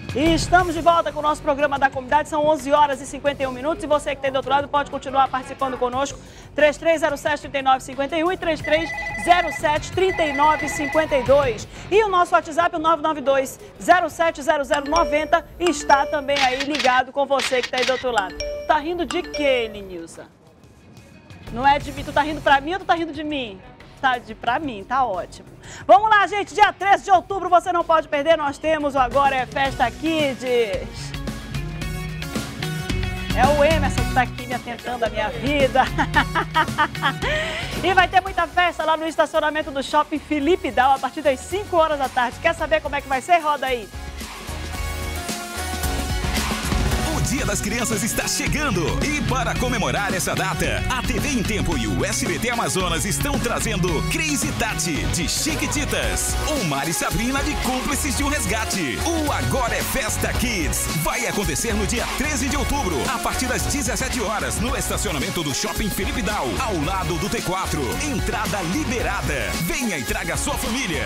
E estamos de volta com o nosso programa da comunidade, são 11 horas e 51 minutos e você que está do outro lado pode continuar participando conosco, 3307-3951 e 3307-3952. E o nosso WhatsApp, o 992-070090, está também aí ligado com você que está aí do outro lado. Tá rindo de quê, Lenilza? Não é de mim, tu tá rindo pra mim ou tu tá rindo de mim? Tá pra mim, tá ótimo. Vamos lá, gente, dia 13 de outubro, você não pode perder, nós temos o Agora é Festa Kids. É o Emerson que tá aqui me atentando a minha vida. E vai ter muita festa lá no estacionamento do Shopping Felipe Dal, a partir das 5 horas da tarde. Quer saber como é que vai ser? Roda aí. O Dia das Crianças está chegando e para comemorar essa data, a TV em Tempo e o SBT Amazonas estão trazendo Crazy Tati, de Chiquititas, Omar e Sabrina, de Cúmplices de um Resgate. O Agora é Festa Kids vai acontecer no dia 13 de outubro, a partir das 17 horas, no estacionamento do Shopping Felipe Dal, ao lado do T4. Entrada liberada. Venha e traga sua família.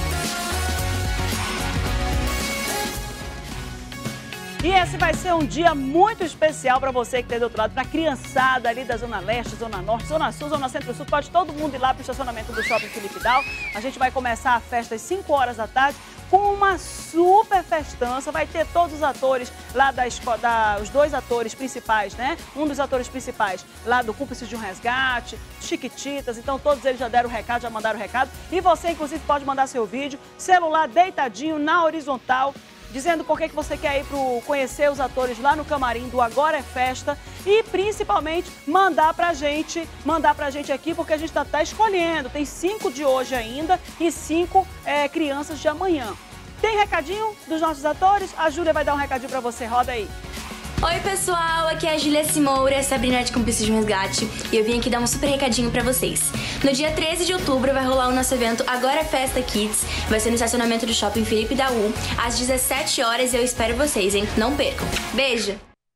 E esse vai ser um dia muito especial para você que está do outro lado, para a criançada ali da Zona Leste, Zona Norte, Zona Sul, Zona Centro-Sul. Pode todo mundo ir lá para o estacionamento do Shopping Felipe Dal. A gente vai começar a festa às 5 horas da tarde com uma super festança. Vai ter todos os atores lá os dois atores principais, né? Um dos atores principais lá do Cúmplices de um Resgate, Chiquititas. Então todos eles já deram o recado, já mandaram o recado. E você, inclusive, pode mandar seu vídeo, celular deitadinho na horizontal, dizendo por que você quer ir conhecer os atores lá no camarim do Agora é Festa e principalmente mandar pra gente aqui, porque a gente tá escolhendo. Tem 5 de hoje ainda e 5 crianças de amanhã. Tem recadinho dos nossos atores? A Júlia vai dar um recadinho pra você, roda aí. Oi pessoal, aqui é a Júlia Simoura, Sabrina de Cúmplices de um Resgate, e eu vim aqui dar um super recadinho pra vocês. No dia 13 de outubro vai rolar o nosso evento Agora é Festa Kids, vai ser no estacionamento do Shopping Felipe Dal, às 17 horas, e eu espero vocês, hein? Não percam. Beijo!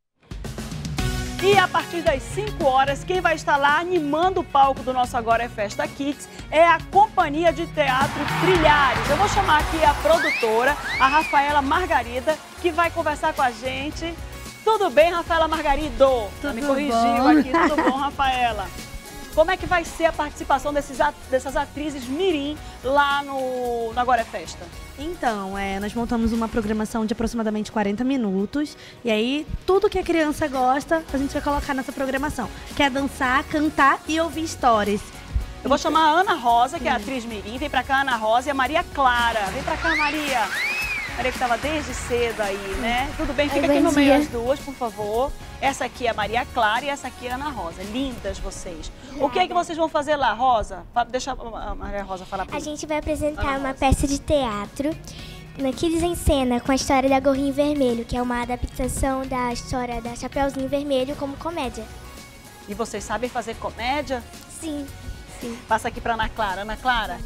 E a partir das 5 horas, quem vai estar lá animando o palco do nosso Agora é Festa Kids é a Companhia de Teatro Trilhares. Eu vou chamar aqui a produtora, a Rafaela Margarida, que vai conversar com a gente. Tudo bem, Rafaela Margarido? Tudo me corrigiu bom. aqui, tudo bom, Rafaela? Como é que vai ser a participação dessas atrizes mirim lá no Agora é Festa? Então, nós montamos uma programação de aproximadamente 40 minutos. E aí, tudo que a criança gosta, a gente vai colocar nessa programação. Que é dançar, cantar e ouvir histórias. Eu vou chamar a Ana Rosa, que é a atriz mirim. Vem pra cá, Ana Rosa, e a Maria Clara. Vem pra cá, Maria. Maria que estava desde cedo aí, né? Tudo bem? Fica aqui no meio as duas, por favor. Essa aqui é a Maria Clara e essa aqui é a Ana Rosa. Lindas vocês. O que é que vocês vão fazer lá, Rosa? Deixa a Maria Rosa falar pra mim. A gente vai apresentar uma peça de teatro na Kids em Cena com a história da Gorrinho Vermelho, que é uma adaptação da história da Chapeuzinho Vermelho como comédia. E vocês sabem fazer comédia? Sim, sim. Passa aqui pra Ana Clara. Ana Clara.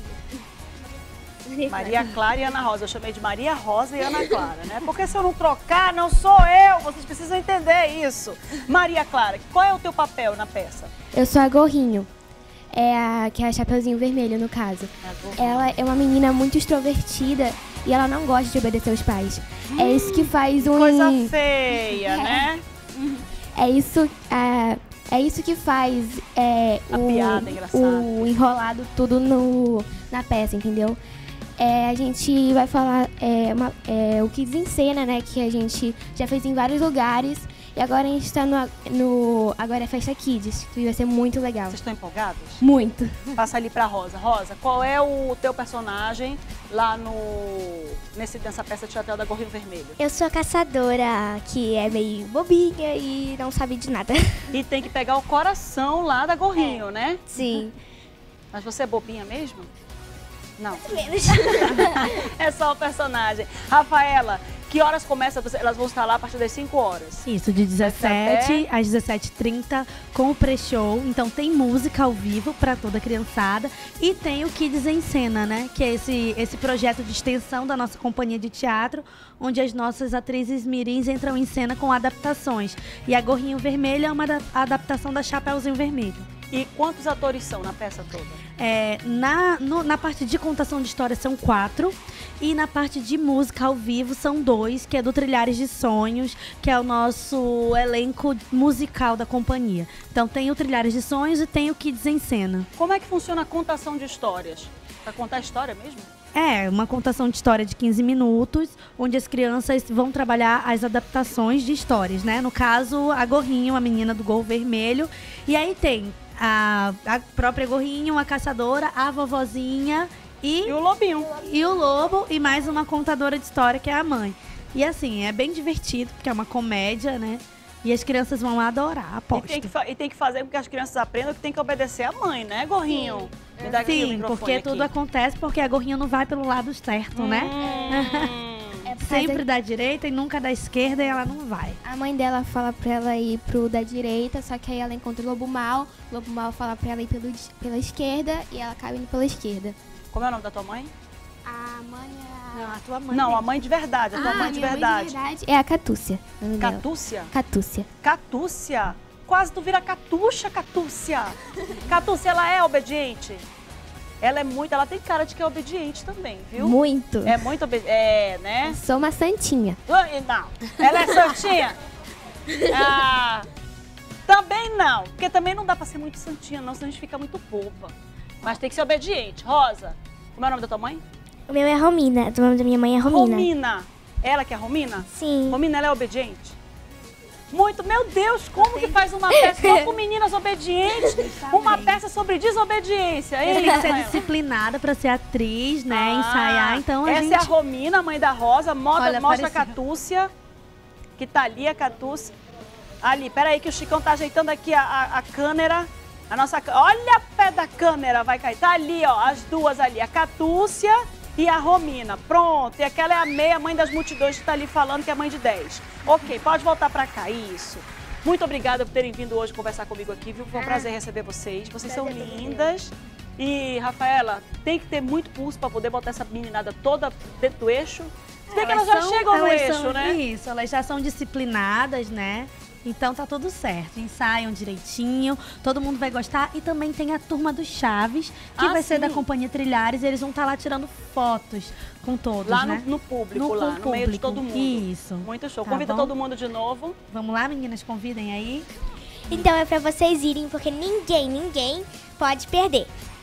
Maria Clara e Ana Rosa. Eu chamei de Maria Rosa e Ana Clara, né? Porque se eu não trocar, não sou eu. Vocês precisam entender isso. Maria Clara, qual é o teu papel na peça? Eu sou a Gorrinho, que é a Chapeuzinho Vermelho, no caso. Ela é uma menina muito extrovertida e ela não gosta de obedecer os pais. É isso que faz coisa feia, né? É isso que faz piada engraçada. O enrolado tudo na peça, entendeu? A gente vai falar o Kids em Cena, né? Que a gente já fez em vários lugares. E agora a gente está no Agora é Festa Kids, que vai ser muito legal. Vocês estão empolgados? Muito. Passa ali pra Rosa. Rosa, qual é o teu personagem lá nessa peça de teatro da Gorrinho Vermelho? Eu sou a caçadora, que é meio bobinha e não sabe de nada. E tem que pegar o coração lá da Gorrinho, né? Sim. Mas você é bobinha mesmo? Não. Menos. É só o personagem. Rafaela, que horas começa? Elas vão estar lá a partir das 5 horas. Isso, de 17 às 17h30 com o pré-show. Então tem música ao vivo para toda a criançada. E tem o Kids em Cena, né? Que é esse projeto de extensão da nossa companhia de teatro, onde as nossas atrizes mirins entram em cena com adaptações. E a Gorrinho Vermelho é uma adaptação da Chapeuzinho Vermelho. E quantos atores são na peça toda? Na parte de contação de história são 4. E na parte de música ao vivo são 2, que é do Trilhares de Sonhos, que é o nosso elenco musical da companhia. Então tem o Trilhares de Sonhos e tem o Kids em Cena. Como é que funciona a contação de histórias? Pra contar a história mesmo? É, uma contação de história de 15 minutos, onde as crianças vão trabalhar as adaptações de histórias, né? No caso, a Gorrinho, a menina do Gorro Vermelho. E aí tem a própria Gorrinho, a caçadora, a vovozinha e o lobinho. E o lobo e mais uma contadora de história, que é a mãe. E assim, é bem divertido, porque é uma comédia, né? E as crianças vão adorar, aposto. E tem que fazer com que as crianças aprendam que tem que obedecer a mãe, né, Gorrinho? Sim, porque tudo acontece porque a Gorrinha não vai pelo lado certo, né? Sempre da direita e nunca da esquerda, e ela não vai. A mãe dela fala pra ela ir pro da direita, só que aí ela encontra o Lobo Mal fala pra ela ir pela esquerda e ela acaba indo pela esquerda. Como é o nome da tua mãe? A mãe é Não, a tua mãe. Não, a mãe de verdade, a tua mãe de verdade. Mãe de verdade é a Catúcia. Catúcia? Catúcia. Catúcia? Quase tu vira Catuxa, Catúcia. Catúcia, ela é obediente? Ela tem cara de que é obediente também, viu? Muito. É muito obediente, né? Eu sou uma santinha. Não, ela é santinha? Também não, porque também não dá pra ser muito santinha, não, senão a gente fica muito boba. Mas tem que ser obediente. Rosa, como é o nome da tua mãe? O meu é Romina, o nome da minha mãe é Romina. Romina. Ela que é Romina? Sim. Romina, ela é obediente? Muito, meu Deus, como que faz uma peça só com meninas obedientes? Uma peça sobre desobediência. Ela tem que ser disciplinada pra ser atriz, né? Ensaiar, então essa é a Romina, mãe da Rosa. Mostra a Catúcia, que tá ali, a Catúcia. Ali, peraí que o Chicão tá ajeitando aqui a câmera. A nossa, olha o pé da câmera, vai cair. Tá ali, ó, as duas ali, a Catúcia e a Romina. Pronto, e aquela é a Meia, mãe das multidões, que tá ali falando que é mãe de 10. Ok, pode voltar pra cá, isso. Muito obrigada por terem vindo hoje conversar comigo aqui, viu? Foi um prazer receber vocês. Vocês são lindas. E, Rafaela, tem que ter muito pulso pra poder botar essa meninada toda dentro do eixo. Se bem que elas já chegam no eixo, né? Isso, elas já são disciplinadas, né? Então tá tudo certo, ensaiam direitinho, todo mundo vai gostar. E também tem a turma dos Chaves, que vai ser da Companhia Trilhares, e eles vão estar lá tirando fotos com todos, lá né? no público, no meio de todo mundo. Isso. Muito show. Tá, convida todo mundo de novo. Vamos lá, meninas, convidem aí. Então é pra vocês irem, porque ninguém pode perder.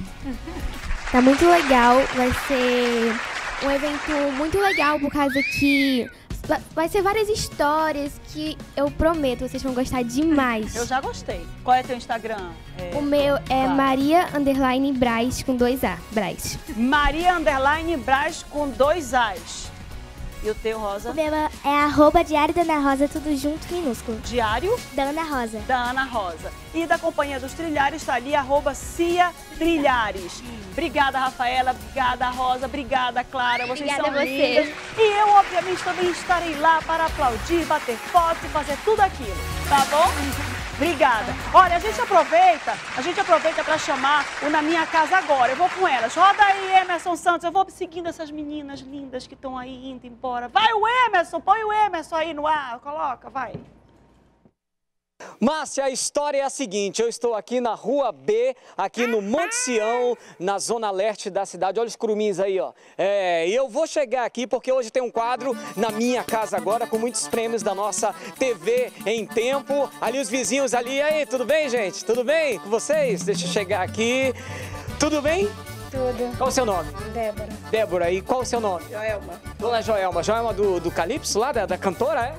Tá muito legal, vai ser um evento muito legal, por causa que vai ser várias histórias que eu prometo, vocês vão gostar demais. Eu já gostei. Qual é teu Instagram? O meu é Maria_Braz com 2A, Braz. Maria_Braz com 2 As. E o teu, Rosa? O meu é @Diário da Ana Rosa, tudo junto, minúsculo. Diário? Da Ana Rosa. Da Ana Rosa. E da Companhia dos Trilhares está ali, @Cia Trilhares. Obrigada, Rafaela. Obrigada, Rosa. Obrigada, Clara. Vocês Obrigada são lindas. E eu, obviamente, também estarei lá para aplaudir, bater fotos e fazer tudo aquilo. Tá bom? Obrigada. Olha, a gente aproveita para chamar o Na Minha Casa Agora. Eu vou com elas. Roda aí, Emerson Santos. Eu vou seguindo essas meninas lindas que estão aí indo embora. Vai o Emerson, põe o Emerson aí no ar. Coloca, vai. Márcia, a história é a seguinte, eu estou aqui na Rua B, aqui no Monte Sião, na zona leste da cidade. Olha os curumins aí, ó. E eu vou chegar aqui porque hoje tem um quadro Na Minha Casa Agora, com muitos prêmios da nossa TV em Tempo. Ali os vizinhos ali, e aí, tudo bem, gente? Tudo bem com vocês? Deixa eu chegar aqui. Tudo bem? Tudo. Qual o seu nome? Débora. Débora, e qual o seu nome? Joelma. Dona Joelma. Joelma do Calypso lá, da cantora,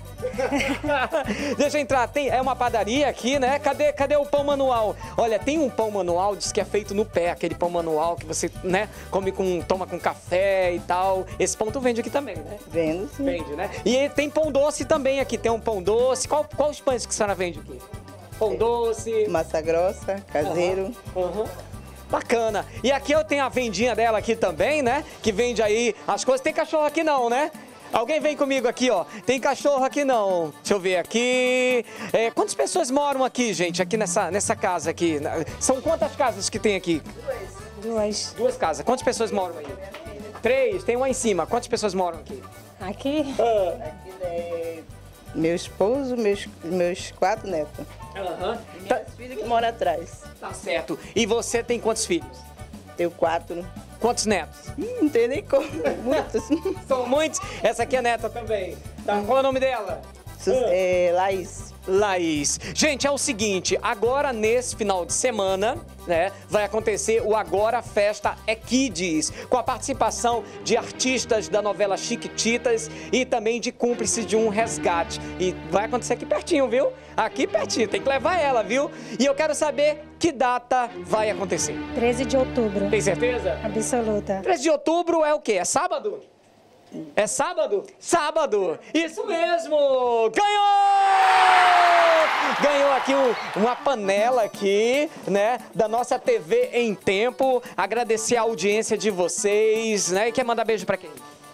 é? Deixa eu entrar, é uma padaria aqui, né? Cadê o pão manual? Olha, tem um pão manual, diz que é feito no pé, aquele pão manual que você, né, toma com café e tal. Esse pão tu vende aqui também, né? Vendo, sim. Vende, né? E tem pão doce também aqui, tem um pão doce. Qual os pães que a senhora vende aqui? Pão doce. Massa grossa, caseiro. Bacana. E aqui eu tenho a vendinha dela aqui também, né? Que vende aí as coisas. Tem cachorro aqui não, né? Alguém vem comigo aqui, ó. Tem cachorro aqui não. Deixa eu ver aqui. Quantas pessoas moram aqui, gente? Aqui nessa casa aqui? São quantas casas que tem aqui? Duas. 2 casas. Quantas pessoas moram aí? 3. Tem uma em cima. Quantas pessoas moram aqui? Aqui? Aqui Meu esposo, meus 4 netos. Aham. E meus filhos que moram atrás. Tá certo. E você tem quantos filhos? Tenho 4. Quantos netos? Não tem nem como. Muitos. São muitos. Essa aqui é neta também. Tá. Qual é o nome dela? Laís. Laís. Gente, é o seguinte, agora nesse final de semana, né, vai acontecer o Agora Festa é Kids, com a participação de artistas da novela Chiquititas e também de cúmplices de um resgate. E vai acontecer aqui pertinho, viu? Aqui pertinho, tem que levar ela, viu? E eu quero saber que data vai acontecer. 13 de outubro. Tem certeza? Absoluta. 13 de outubro é o quê? É sábado? É sábado? Sábado! Isso mesmo! Ganhou! Ganhou aqui uma panela aqui, né? Da nossa TV em Tempo. Agradecer a audiência de vocês, né? E quer mandar beijo pra quem?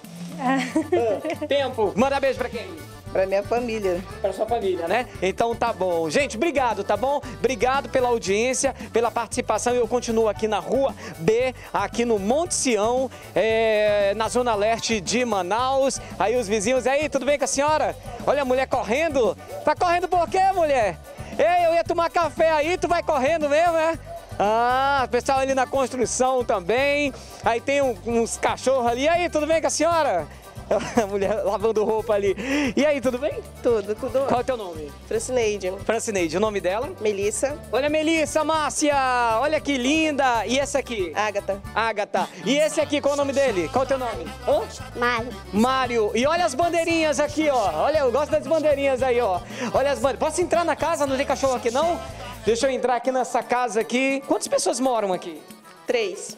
Tempo! Mandar beijo pra quem? Pra minha família. Pra sua família, né? Então tá bom. Gente, obrigado, tá bom? Obrigado pela audiência, pela participação. Eu continuo aqui na Rua B, aqui no Monte Sião, na Zona Leste de Manaus. Aí os vizinhos, aí, tudo bem com a senhora? Olha a mulher correndo. Tá correndo por quê, mulher? Ei, eu ia tomar café aí, tu vai correndo mesmo, né? Ah, pessoal ali na construção também. Aí tem uns cachorros ali. E aí, tudo bem com a senhora? A mulher lavando roupa ali. E aí, tudo bem? Tudo. Qual é o teu nome? Francineide. Francineide, o nome dela? Melissa. Olha a Melissa, Márcia! Olha que linda! E esse aqui? Ágata. Ágata. E esse aqui, qual é o nome dele? Qual é o teu nome? Hã? Mário. Mário. E olha as bandeirinhas aqui, ó. Olha, eu gosto das bandeirinhas aí, ó. Olha as bandeirinhas. Posso entrar na casa? Não tem cachorro aqui, não? Deixa eu entrar aqui nessa casa aqui. Quantas pessoas moram aqui? 3.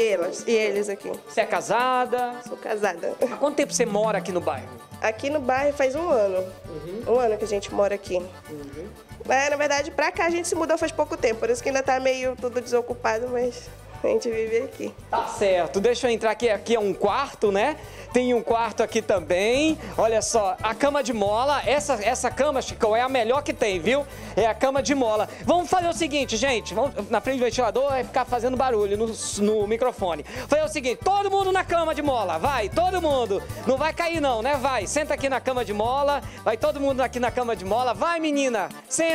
E eles aqui. Você é casada? Sou casada. Há quanto tempo você mora aqui no bairro? Aqui no bairro faz 1 ano. 1 ano que a gente mora aqui. Mas, na verdade, pra cá a gente se mudou faz pouco tempo. Por isso que ainda tá meio tudo desocupado, mas a gente vive aqui. Tá certo. Deixa eu entrar aqui. Aqui é um quarto, né? Tem um quarto aqui também. Olha só, a cama de mola. Essa cama, Chicão, é a melhor que tem, viu? É a cama de mola. Vamos fazer o seguinte, gente. Vamos, na frente do ventilador vai ficar fazendo barulho no microfone. Fazer o seguinte, todo mundo na cama de mola. Vai, todo mundo. Não vai cair não, né? Vai, senta aqui na cama de mola. Vai todo mundo aqui na cama de mola. Vai, menina.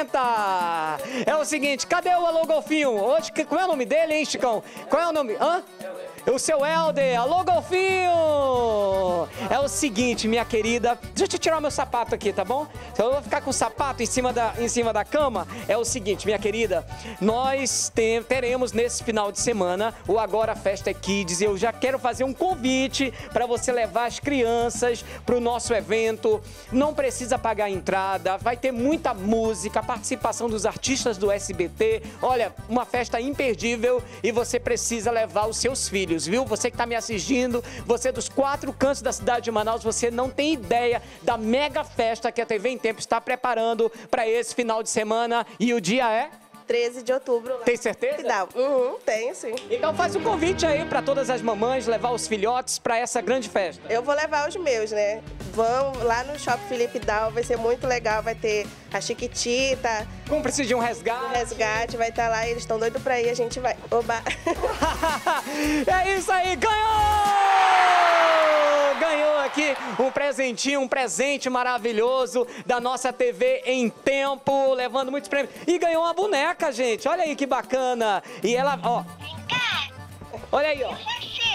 Senta. É o seguinte, cadê o Alô Golfinho? Hoje, qual é o nome dele, hein, Chicão? Qual é o nome? Hã? O seu Helder. Alô, Golfinho! É o seguinte, minha querida, deixa eu tirar meu sapato aqui, tá bom? Eu vou ficar com o sapato em cima da cama. É o seguinte, minha querida, nós teremos nesse final de semana o Agora Festa Kids. Eu já quero fazer um convite para você levar as crianças para o nosso evento. Não precisa pagar entrada, vai ter muita música, participação dos artistas do SBT. Olha, uma festa imperdível e você precisa levar os seus filhos, viu? Você que está me assistindo, você dos 4 cantos da cidade de Manaus, você não tem ideia da mega festa que a TV em Tempo está preparando para esse final de semana. E o dia é? 13 de outubro. Tem certeza? Tenho sim. Então faz um convite aí para todas as mamães levar os filhotes para essa grande festa. Eu vou levar os meus, né? Vão lá no Shopping Felipe Dal, vai ser muito legal. Vai ter a Chiquitita. Cúmplice de um resgate. Resgate, vai estar lá, eles estão doidos pra ir, a gente vai. Oba! É isso aí, ganhou! Ganhou aqui um presentinho, um presente maravilhoso da nossa TV em Tempo, levando muitos prêmios. E ganhou uma boneca, gente. Olha aí que bacana. E ela, ó. Olha aí, ó.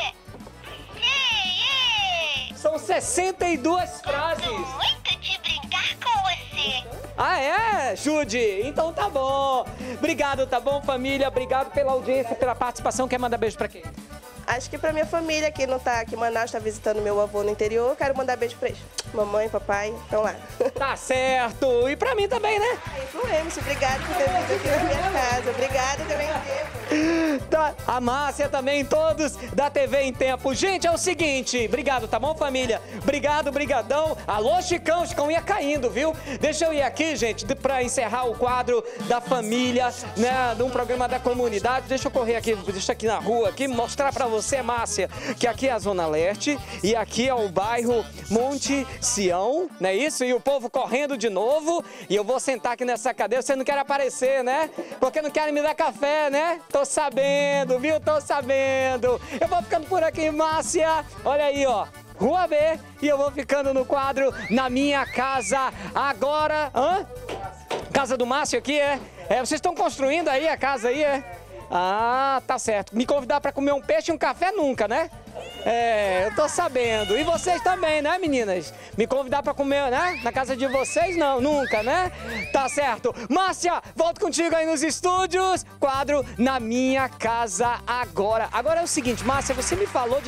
São 62 frases. Muito de brincar com você. Ah, é, Judy? Então tá bom. Obrigado, tá bom, família? Obrigado pela audiência, pela participação. Quer mandar beijo pra quem? Acho que pra minha família que não tá aqui em Manaus, tá visitando meu avô no interior, quero mandar beijo pra eles. Mamãe, papai, estão lá. Tá certo. E pra mim também, né? Influência, obrigado por ter vindo aqui na minha casa. Obrigada também. Tá, a Márcia também, todos da TV em Tempo. Gente, é o seguinte, obrigado, tá bom, família? Obrigado, brigadão. Alô, Chicão, Chicão ia caindo, viu? Deixa eu ir aqui, gente, pra encerrar o quadro da família, né, de um programa da comunidade. Deixa eu correr aqui, deixa aqui na rua, aqui, mostrar pra você, Márcia, que aqui é a Zona Leste e aqui é o bairro Monte Sião, não é isso? E o povo correndo de novo e eu vou sentar aqui nessa cadeira. Você não quer aparecer, né? Porque não querem me dar café, né? Tô sabendo, viu? Tô sabendo. Eu vou ficando por aqui, Márcia. Olha aí, ó. Rua B, e eu vou ficando no quadro Na Minha Casa Agora. Casa do Márcio aqui, é? Vocês estão construindo aí a casa aí, é? Ah, tá certo. Me convidar para comer um peixe e um café nunca, né? Eu tô sabendo. E vocês também, né, meninas? Me convidar pra comer, né? Na casa de vocês, não, nunca, né? Tá certo. Márcia, volto contigo aí nos estúdios. Quadro Na Minha Casa Agora. Agora é o seguinte, Márcia, você me falou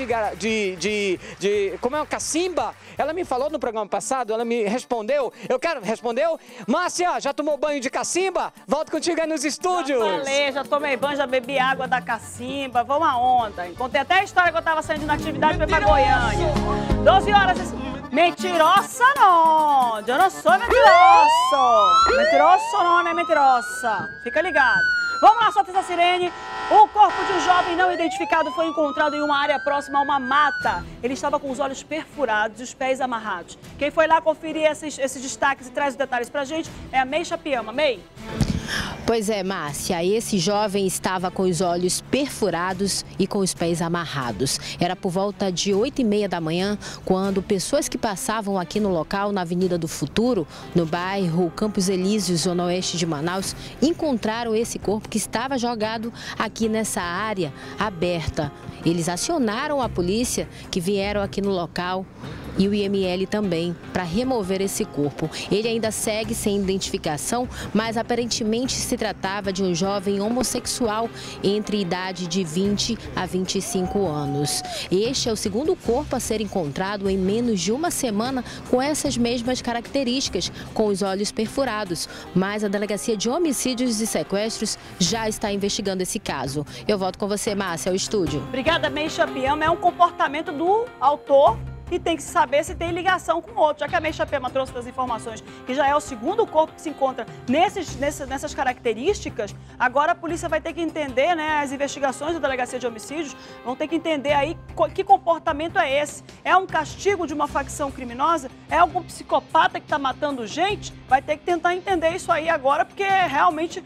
como é uma cacimba? Ela me falou no programa passado, ela me respondeu. Respondeu? Márcia, já tomou banho de cacimba? Volto contigo aí nos estúdios. Já falei, já tomei banho, já bebi água da cacimba. Vamos à onda. Contei até a história que eu tava saindo na atividade para Goiânia. 12 horas. Mentirosa não! Eu não sou mentiroso! Mentiroso não é mentirosa. Fica ligado. Vamos lá, solta essa sirene. O corpo de um jovem não identificado foi encontrado em uma área próxima a uma mata. Ele estava com os olhos perfurados e os pés amarrados. Quem foi lá conferir esses destaques e traz os detalhes pra gente é a Mei Chapiama. Mei? Pois é, Márcia, esse jovem estava com os olhos perfurados e com os pés amarrados. Era por volta de 8h30 da manhã, quando pessoas que passavam aqui no local, na Avenida do Futuro, no bairro Campos Elíseos, zona oeste de Manaus, encontraram esse corpo que estava jogado aqui nessa área aberta. Eles acionaram a polícia, que vieram aqui no local, e o IML também, para remover esse corpo. Ele ainda segue sem identificação, mas aparentemente se tratava de um jovem homossexual entre idade de 20 a 25 anos. Este é o segundo corpo a ser encontrado em menos de uma semana com essas mesmas características, com os olhos perfurados. Mas a Delegacia de Homicídios e Sequestros já está investigando esse caso. Eu volto com você, Márcia, ao estúdio. Obrigada, Mei Chapiama. É um comportamento do autor e tem que saber se tem ligação com o outro. Já que a Mei Chapiama trouxe das informações que já é o segundo corpo que se encontra nessas características, agora a polícia vai ter que entender, né, as investigações da Delegacia de Homicídios vão ter que entender aí que comportamento é esse. É um castigo de uma facção criminosa? É algum psicopata que está matando gente? Vai ter que tentar entender isso aí agora, porque realmente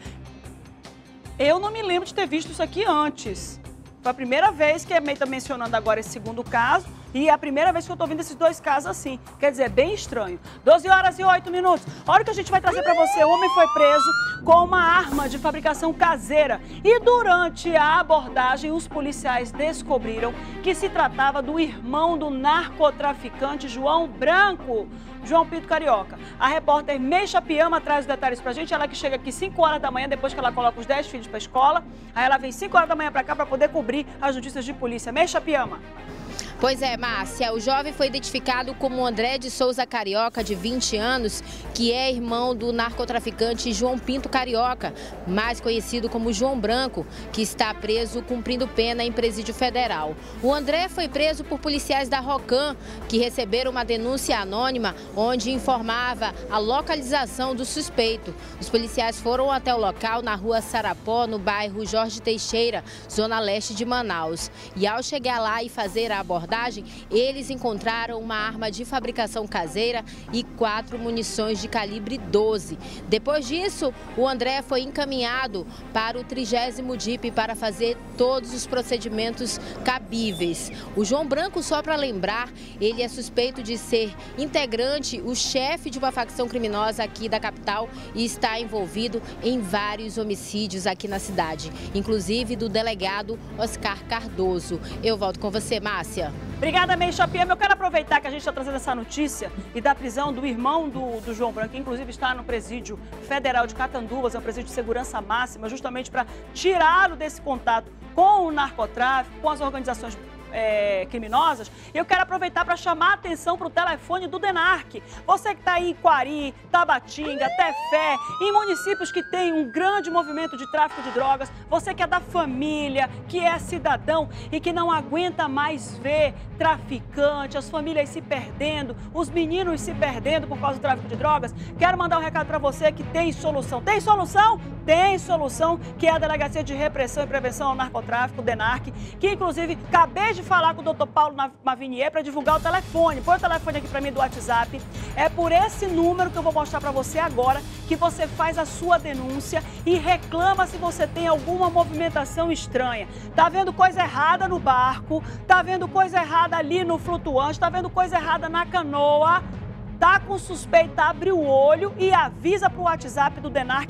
eu não me lembro de ter visto isso aqui antes. Foi a primeira vez que a Mei está mencionando agora esse segundo caso e é a primeira vez que eu estou vendo esses dois casos assim. Quer dizer, bem estranho. 12h08. A hora que a gente vai trazer para você, o homem foi preso com uma arma de fabricação caseira. E durante a abordagem, os policiais descobriram que se tratava do irmão do narcotraficante João Branco, João Pinto Carioca. A repórter Mei Chapiama traz os detalhes pra gente. Ela que chega aqui 5 horas da manhã, depois que ela coloca os 10 filhos pra escola. Aí ela vem 5 horas da manhã pra cá pra poder cobrir as notícias de polícia. Mei Chapiama. Pois é, Márcia, o jovem foi identificado como André de Souza Carioca, de 20 anos, que é irmão do narcotraficante João Pinto Carioca, mais conhecido como João Branco, que está preso cumprindo pena em presídio federal. O André foi preso por policiais da Rocan, que receberam uma denúncia anônima onde informava a localização do suspeito. Os policiais foram até o local na rua Sarapó, no bairro Jorge Teixeira, zona leste de Manaus. E ao chegar lá e fazer a abordagem, eles encontraram uma arma de fabricação caseira e 4 munições de calibre 12. Depois disso, o André foi encaminhado para o 30º DIP para fazer todos os procedimentos cabíveis. O João Branco, só para lembrar, ele é suspeito de ser integrante, o chefe de uma facção criminosa aqui da capital e está envolvido em vários homicídios aqui na cidade, inclusive do delegado Oscar Cardoso. Eu volto com você, Márcia. Obrigada, Mei Chapiama. Eu quero aproveitar que a gente está trazendo essa notícia e da prisão do irmão do João Branco, que inclusive está no presídio federal de Catanduvas, é um presídio de segurança máxima, justamente para tirá-lo desse contato com o narcotráfico, com as organizações criminosas. Eu quero aproveitar para chamar a atenção para o telefone do DENARC. Você que está aí em Quari, Tabatinga, Tefé, em municípios que tem um grande movimento de tráfico de drogas, você que é da família, que é cidadão e que não aguenta mais ver traficante, as famílias se perdendo, os meninos se perdendo por causa do tráfico de drogas, quero mandar um recado para você que tem solução. Tem solução? Tem solução, que é a Delegacia de Repressão e Prevenção ao Narcotráfico, DENARC, que inclusive acabei de falar com o doutor Paulo Mavinier para divulgar o telefone. Põe o telefone aqui para mim do WhatsApp. É por esse número que eu vou mostrar para você agora que você faz a sua denúncia e reclama se você tem alguma movimentação estranha. Tá vendo coisa errada no barco, tá vendo coisa errada ali no flutuante, tá vendo coisa errada na canoa. Tá com suspeita, abre o olho e avisa para o WhatsApp do DENARC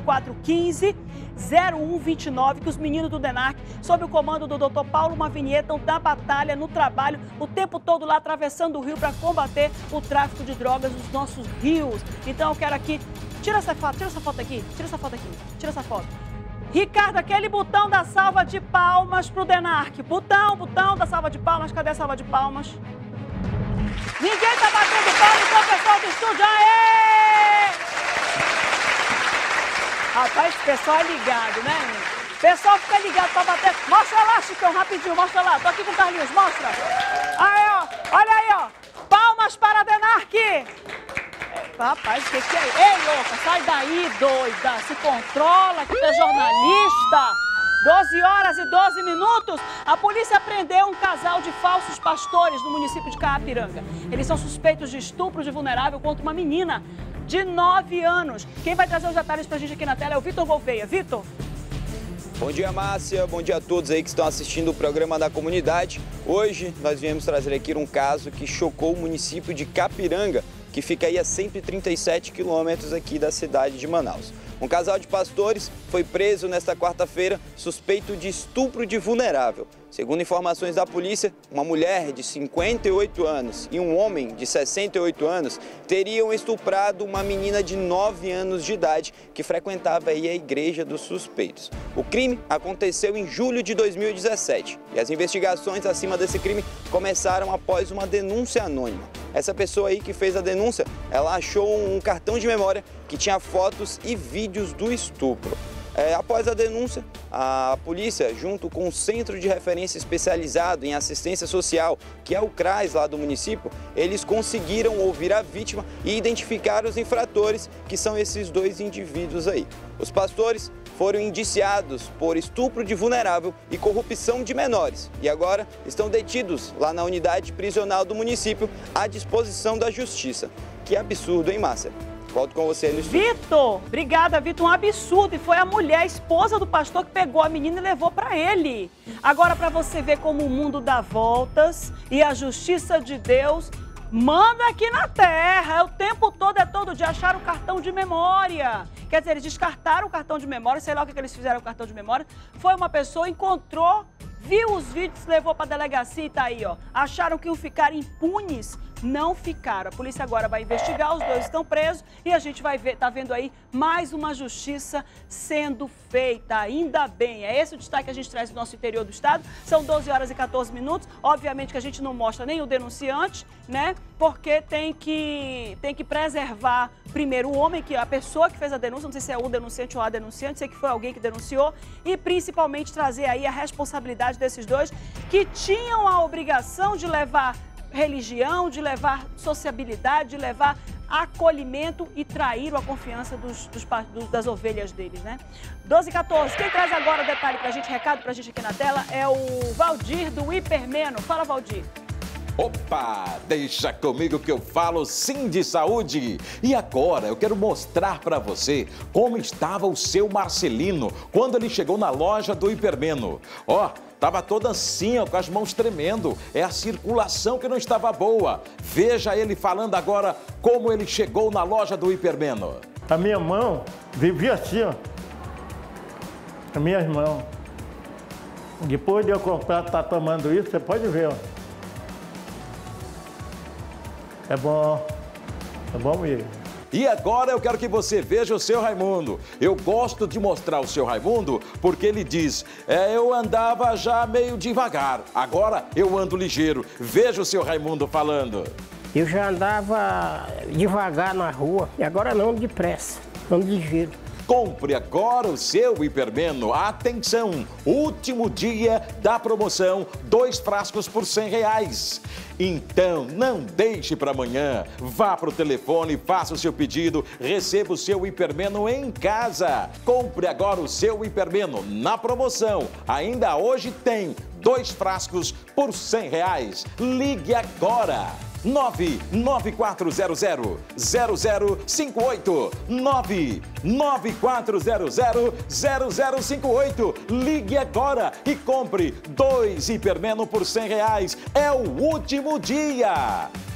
994-15-0129 que os meninos do DENARC, sob o comando do Dr. Paulo Mavinier, estão na batalha, no trabalho, o tempo todo lá atravessando o rio para combater o tráfico de drogas nos nossos rios. Então eu quero aqui, tira essa foto aqui, tira essa foto. Ricardo, aquele botão da salva de palmas pro DENARC. Botão da salva de palmas, cadê a salva de palmas? Ninguém tá batendo palma, então, pessoal do estúdio, aê! Rapaz, esse pessoal é ligado, né? O pessoal fica ligado pra bater. Mostra lá, Chicão, rapidinho, mostra lá. Tô aqui com o Carlinhos, mostra. Aí, ó, olha aí, ó. Palmas para DENARC. Rapaz, o que é isso? Ei, louca, sai daí, doida. Se controla, que tu é jornalista. 12 horas e 12 minutos, a polícia prendeu um casal de falsos pastores no município de Carrapiranga. Eles são suspeitos de estupro de vulnerável contra uma menina de 9 anos. Quem vai trazer os detalhes pra gente aqui na tela é o Vitor Gouveia. Vitor? Bom dia, Márcia. Bom dia a todos aí que estão assistindo o programa da comunidade. Hoje nós viemos trazer aqui um caso que chocou o município de Capiranga, que fica aí a 137 quilômetros aqui da cidade de Manaus. Um casal de pastores foi preso nesta quarta-feira suspeito de estupro de vulnerável. Segundo informações da polícia, uma mulher de 58 anos e um homem de 68 anos teriam estuprado uma menina de 9 anos de idade que frequentava aí a igreja dos suspeitos. O crime aconteceu em julho de 2017 e as investigações acima desse crime começaram após uma denúncia anônima. Essa pessoa aí que fez a denúncia, ela achou um cartão de memória que tinha fotos e vídeos do estupro. Após a denúncia, a polícia, junto com o Centro de Referência Especializado em Assistência Social, que é o CRAS lá do município, eles conseguiram ouvir a vítima e identificar os infratores, que são esses dois indivíduos aí. Os pastores foram indiciados por estupro de vulnerável e corrupção de menores e agora estão detidos lá na unidade prisional do município à disposição da Justiça. Que absurdo, hein, Márcia? Volto com você no estúdio. Vitor, obrigada, Vitor. Um absurdo. E foi a mulher, a esposa do pastor, que pegou a menina e levou para ele. Agora, para você ver como o mundo dá voltas e a justiça de Deus manda aqui na terra. É o tempo todo, é todo dia. Acharam o cartão de memória. Quer dizer, eles descartaram o cartão de memória. Sei lá o que eles fizeram com o cartão de memória. Foi uma pessoa, encontrou, viu os vídeos, levou para a delegacia e tá aí, ó. Acharam que iam ficar impunes. Não ficaram. A polícia agora vai investigar, os dois estão presos e a gente vai ver, tá vendo aí mais uma justiça sendo feita. Ainda bem. É esse o destaque que a gente traz do nosso interior do estado. São 12 horas e 14 minutos. Obviamente que a gente não mostra nem o denunciante, né? Porque tem que preservar primeiro o homem, que a pessoa que fez a denúncia, não sei se é o denunciante ou a denunciante, sei que foi alguém que denunciou, e principalmente trazer aí a responsabilidade desses dois que tinham a obrigação de levar religião, de levar sociabilidade, de levar acolhimento e traíram a confiança das ovelhas deles, né? 12 e 14. Quem traz agora o detalhe pra gente, recado pra gente aqui na tela, é o Valdir do Hipermeno. Fala, Valdir. Opa, deixa comigo que eu falo sim de saúde. E agora eu quero mostrar para você como estava o seu Marcelino quando ele chegou na loja do Hipermeno. Ó, tava todo assim, ó, com as mãos tremendo. É a circulação que não estava boa. Veja ele falando agora como ele chegou na loja do Hipermeno. A minha mão vivia assim, ó. As minhas mãos. Depois de eu comprar, tá tomando isso, você pode ver, ó. É bom mesmo. E agora eu quero que você veja o seu Raimundo. Eu gosto de mostrar o seu Raimundo porque ele diz, eu andava já meio devagar, agora eu ando ligeiro. Veja o seu Raimundo falando. Eu já andava devagar na rua e agora não, depressa, ando ligeiro. Compre agora o seu Hipermeno. Atenção, último dia da promoção, 2 frascos por R$100. Então, não deixe para amanhã. Vá para o telefone, faça o seu pedido, receba o seu Hipermeno em casa. Compre agora o seu Hipermeno na promoção. Ainda hoje tem 2 frascos por R$100. Ligue agora. 99400-0058. 99400-0058. Ligue agora e compre 2 Hipermeno por R$100. É o último dia.